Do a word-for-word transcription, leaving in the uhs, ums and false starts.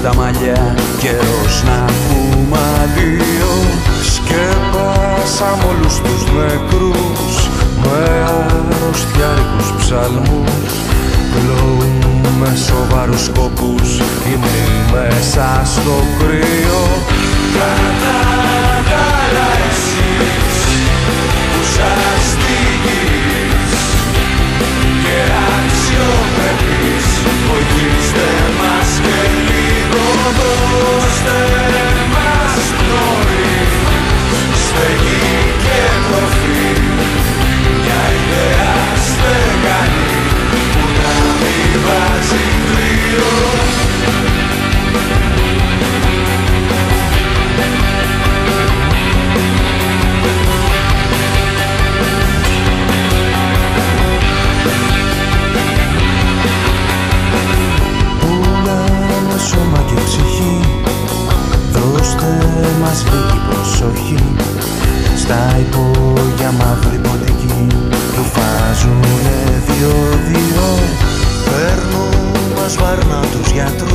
στα μαλλιά, καιρός να πούμε αντίο. Σκέπασαμε όλους τους νεκρούς με αρρωστιάρικους ψαλμούς. Κλωούμε σοβαρούς σκοπούς, ήμνοι μέσα στο κρύο. Κατά καλά εσείς που σας τυγείς και αξιοπρεπείς, βοηθήστε μας και λίγο, δώστε μας πνοή, στεγή και τροφή, μια ιδέα στεγανή που να μην βάζει κρύο. Πουλάμε σώμα και ψυχή, δώστε μας λίγη προσοχή. Στα υπόγεια μαύρη ποτική ρουφάζουνε δυο-δυο. Παίρνουν μας βάρνα τους γιατρούς